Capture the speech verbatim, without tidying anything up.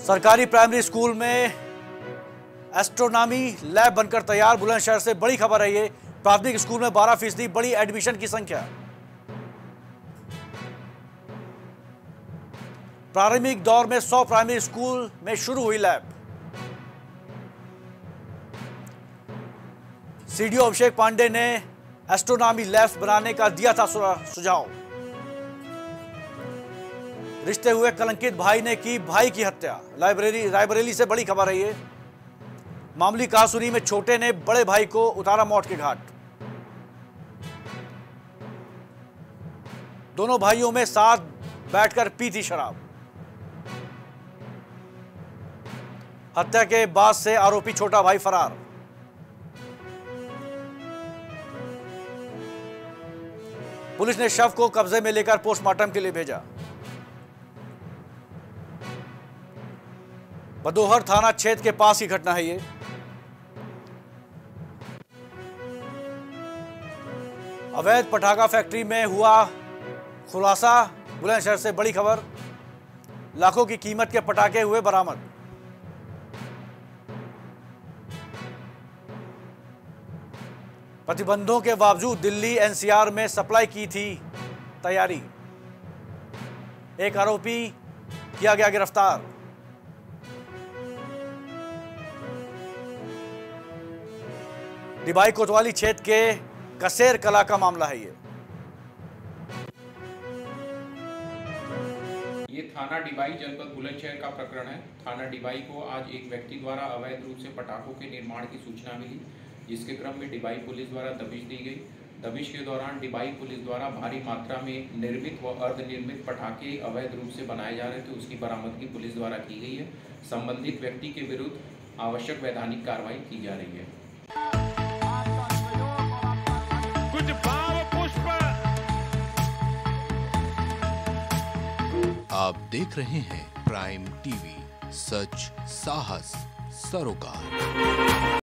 सरकारी primary school में astronomy lab बनकर तैयार। बुलंदशहर से बड़ी खबर है ये। प्राथमिक स्कूल में बारह फीसदी बड़ी एडमिशन की संख्या। प्रारंभिक दौर में सौ प्राइमरी स्कूल में शुरू हुई लैब। सीडीओ अभिषेक पांडे ने एस्ट्रोनॉमी लैब बनाने का दिया था सुझाव। रिश्ते हुए कलंकित भाई ने की भाई की हत्या। लाइब्रेरी रायबरेली से बड़ी खबर है ये। मामूली कहासुनी में छोटे ने बड़े भाई को उतारा मौत के घाट। दोनों भाइयों में साथ बैठकर पी थी शराब। हत्या के बाद से आरोपी छोटा भाई फरार। पुलिस ने शव को कब्जे में लेकर पोस्टमार्टम के लिए भेजा। बदोहर थाना क्षेत्र के पास की घटना है ये। अवैध पटाखा फैक्ट्री में हुआ खुलासा। बुलंदशहर से बड़ी खबर। लाखों की कीमत के पटाखे हुए बरामद। प्रतिबंधों के बावजूद दिल्ली एनसीआर में सप्लाई की थी तैयारी। एक आरोपी किया गया गिरफ्तार। डिबाई कोतवाली क्षेत्र के कसेर कला का मामला है ये। ये थाना डिबाई जनपद बुलंदशहर का प्रकरण है। थाना डिबाई को आज एक व्यक्ति द्वारा अवैध रूप से पटाखों के निर्माण की सूचना मिली, जिसके क्रम में डिबाई पुलिस द्वारा दबिश दी गई। दबिश के दौरान डिबाई पुलिस द्वारा भारी मात्रा में निर्मित व अर्धनिर्मित पटाखे अवैध रूप से बनाए जा रहे थे, उसकी बरामदगी पुलिस द्वारा की गई है। संबंधित व्यक्ति के विरुद्ध आवश्यक वैधानिक कार्रवाई की जा रही है। कुछ भाव पुष्प। आप देख रहे हैं प्राइम टीवी, सच साहस सरोकार।